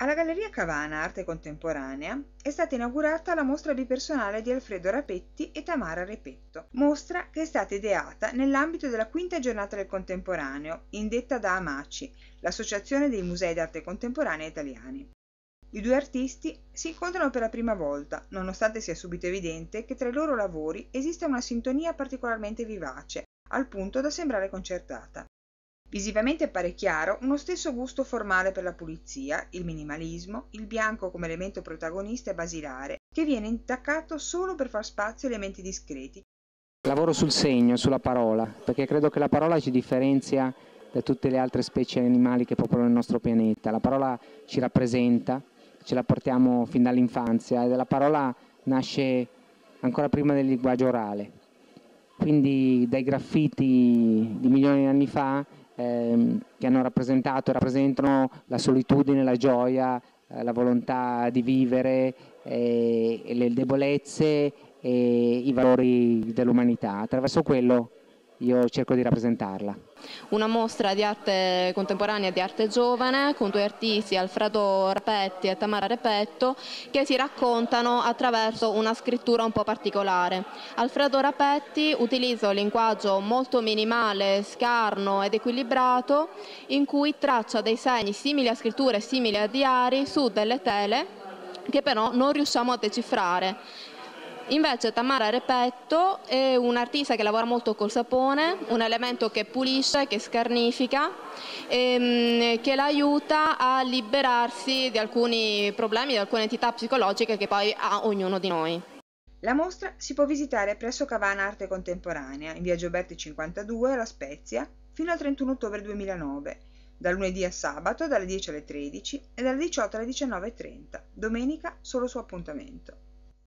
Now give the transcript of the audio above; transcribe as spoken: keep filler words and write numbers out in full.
Alla Galleria Cavana Arte Contemporanea è stata inaugurata la mostra bipersonale di Alfredo Rapetti e Tamara Repetto, mostra che è stata ideata nell'ambito della quinta giornata del contemporaneo, indetta da AMACI, l'Associazione dei Musei d'Arte Contemporanea Italiani. I due artisti si incontrano per la prima volta, nonostante sia subito evidente che tra i loro lavori esiste una sintonia particolarmente vivace, al punto da sembrare concertata. Visivamente appare chiaro uno stesso gusto formale per la pulizia, il minimalismo, il bianco come elemento protagonista e basilare, che viene intaccato solo per far spazio a elementi discreti. Lavoro sul segno, sulla parola, perché credo che la parola ci differenzia da tutte le altre specie animali che popolano il nostro pianeta. La parola ci rappresenta, ce la portiamo fin dall'infanzia e la parola nasce ancora prima del linguaggio orale. Quindi dai graffiti di milioni di anni fa ehm, che hanno rappresentato e rappresentano la solitudine, la gioia, eh, la volontà di vivere, eh, e le debolezze e i valori dell'umanità. Attraverso quello io cerco di rappresentarla. Una mostra di arte contemporanea e di arte giovane con due artisti, Alfredo Rapetti e Tamara Repetto, che si raccontano attraverso una scrittura un po' particolare. Alfredo Rapetti utilizza un linguaggio molto minimale, scarno ed equilibrato, in cui traccia dei segni simili a scritture, simili a diari, su delle tele che però non riusciamo a decifrare. Invece Tamara Repetto è un'artista che lavora molto col sapone, un elemento che pulisce, che scarnifica, ehm, che la aiuta a liberarsi di alcuni problemi, di alcune entità psicologiche che poi ha ognuno di noi. La mostra si può visitare presso Cavana Arte Contemporanea, in via Gioberti cinquantadue, a La Spezia, fino al trentuno ottobre duemilanove, da lunedì a sabato dalle dieci alle tredici e dalle diciotto alle diciannove e trenta, domenica solo su appuntamento.